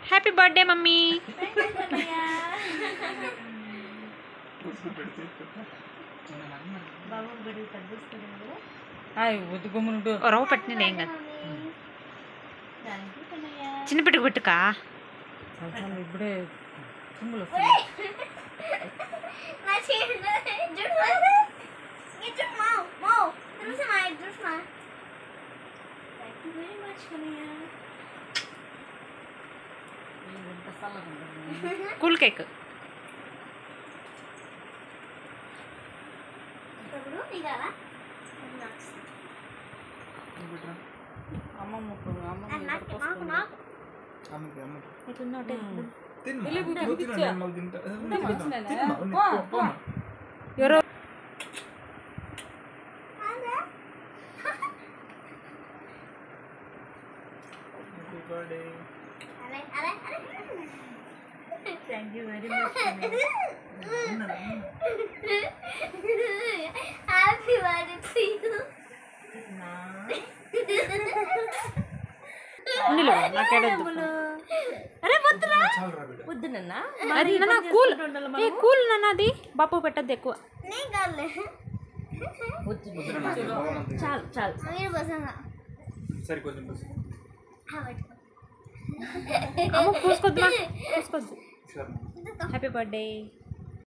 Happy birthday mummy. రవ్వ పట్టిన ఏం కాదు. చిన్న పెట్టుకు పెట్టుకా ఇప్పుడే తుమ్ములు కూల్ కేక్. ఎవరో Thank you very much. Happy birthday to you. వద్దు నాన్న. కూల్ నాన్న, అది బాపు పెట్టద్దు ఎక్కువ. చాలు చాలు. పూసుకోద్దు పూసుకోద్దు. Happy birthday.